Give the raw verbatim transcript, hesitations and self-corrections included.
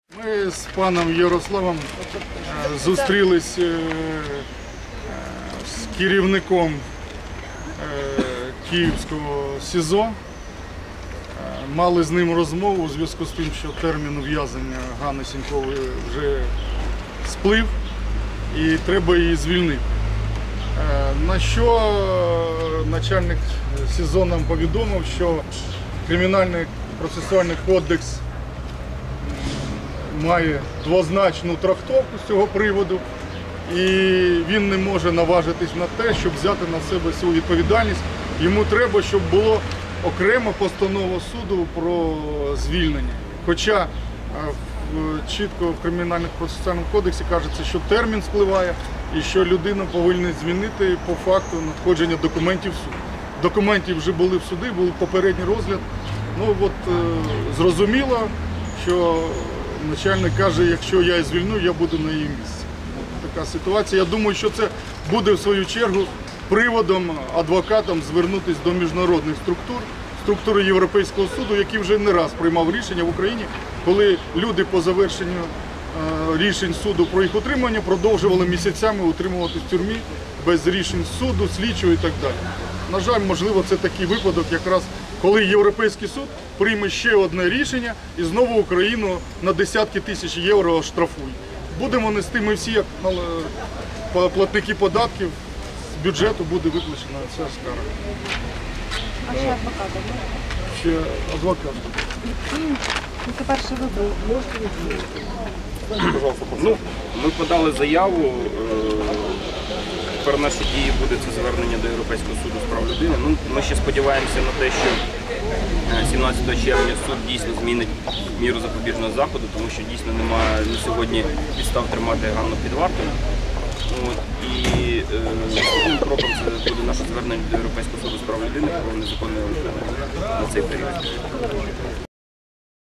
Ми з паном Ярославом зустрілись з керівником Київського СІЗО. Мали з ним розмову у зв'язку з тим, що термін ув'язнення Ганни Сінькової вже сплив і треба її звільнити. На що начальник СІЗО нам повідомив, що Кримінальний процесуальний кодекс має двозначну трактовку з цього приводу, і він не може наважитись на те, щоб взяти на себе цю відповідальність. Йому треба, щоб було окрема постанова суду про звільнення. Хоча чітко в Кримінальному процесуальному кодексі кажеться, що термін спливає і що людину повинні звільнити по факту надходження документів в суд. Документів вже були в суді, був попередній розгляд. Ну от зрозуміло, що начальник каже, якщо я її звільню, я буду на її місці. От така ситуація. Я думаю, що це буде в свою чергу приводом адвокатам звернутися до міжнародних структур, структури Європейського суду, який вже не раз приймав рішення в Україні, коли люди по завершенню рішень суду про їх утримання продовжували місяцями утримувати в тюрмі без рішень суду, слідчого і так далі. На жаль, можливо, це такий випадок, якраз коли Європейський суд прийме ще одне рішення і знову Україну на десятки тисяч євро штрафує. Будемо нести ми всі, як платники податків, з бюджету буде виплачена ця скара. А ще адвоката? Ще адвокат. Це перший вибір. Ну, ми подали заяву. Тепер наші дії буде це звернення до Європейського суду з прав людини. Ну, ми ще сподіваємося на те, що сімнадцятого червня суд дійсно змінить міру запобіжного заходу, тому що дійсно немає на сьогодні підстав тримати Ганну під вартою. От, і е, наступним кроком це буде наше звернення до Європейського суду з прав людини про незаконне розслідування на цей період.